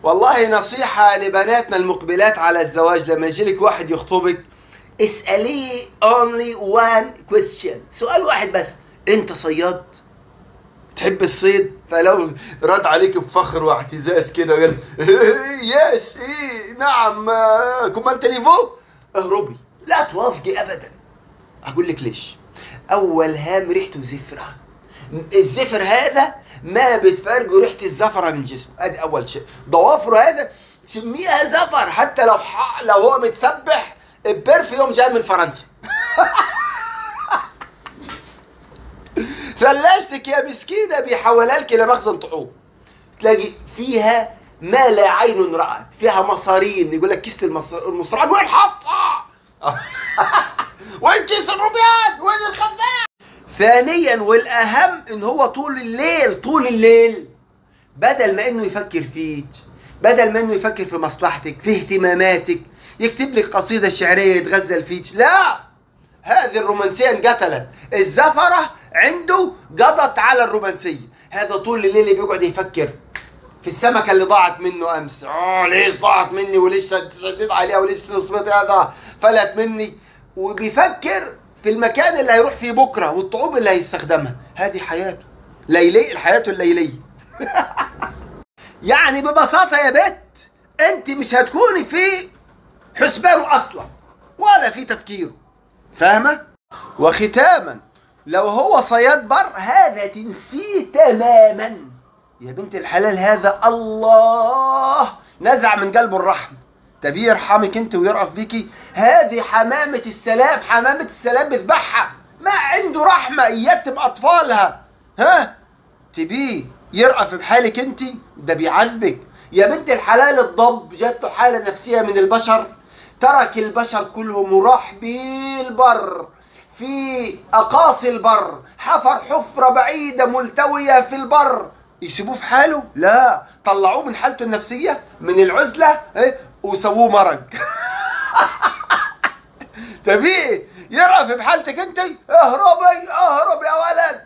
والله نصيحة لبناتنا المقبلات على الزواج، لما يجيلك واحد يخطبك اسأليه only one question، سؤال واحد بس: انت صياد؟ تحب الصيد؟ فلو رد عليك بفخر واعتزاز كده وقال يس ايه نعم كومان تليفو، اهربي، لا توافقي ابدا. اقول لك ليش؟ اول هام ريحته زفرة، الزفر هذا ما بتفرقوا ريحة الزفرة من جسمه، ادي اول شيء. ضوافره هذا شميها زفر، حتى لو هو متسبح البرفيوم جاي من فرنسا. ثلاجتك يا مسكينة بيحولها لك إلى مخزن طعوم، تلاقي فيها ما لا عين رأت، فيها مصارين، يقول لك كيس المصران وين حطها؟ وين كيس الروبيان؟ وين الخزان؟ ثانيا والأهم إن هو طول الليل بدل ما إنه يفكر فيك، بدل ما إنه يفكر في مصلحتك في اهتماماتك يكتب لك قصيدة شعرية يتغزل فيك، لا، هذه الرومانسية انقتلت، الزفرة عنده قضت على الرومانسية. هذا طول الليل بيقعد يفكر في السمكة اللي ضاعت منه أمس، ليش ضاعت مني، وليش شديت عليها، وليش نصبت هذا فلت مني، وبيفكر في المكان اللي هيروح فيه بكرة والطعوم اللي هيستخدمها. هذه حياته الحياة الليلية. يعني ببساطة يا بت، انت مش هتكوني في حسبانه أصلا ولا في تفكيره، فاهمة؟ وختاما، لو هو صياد بر هذا تنسيه تماما يا بنت الحلال، هذا الله نزع من قلبه الرحمة، تبي يرحمك انت ويرأف بيكي. هذه حمامة السلام بذبحها، ما عنده رحمة، يتم أطفالها، ها تبيه يرأف بحالك انت؟ ده بيعذبك يا بنت الحلال. الضب جات له حالة نفسية من البشر، ترك البشر كلهم وراح بالبر في أقاصي البر، حفر حفرة بعيدة ملتوية في البر، يسيبوه في حاله؟ لا، طلعوه من حالته النفسية من العزلة وسووه مرق. تبيه يرأف بحالتك انت؟ اهرب يا ولد.